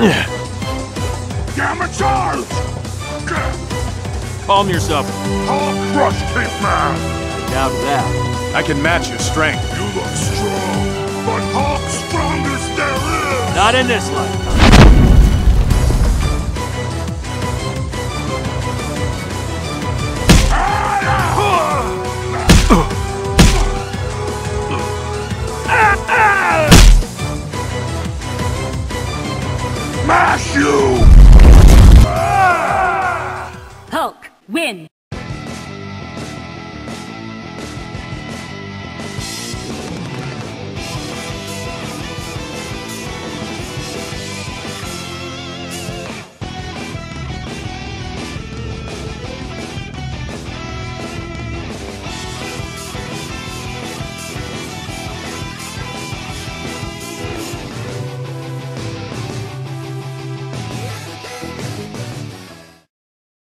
Gamma charge! Calm yourself. Hulk crush, caveman! Doubt that. I can match your strength. You look strong, but Hulk's strongest there is! Not in this life. Smash you! Hulk, win!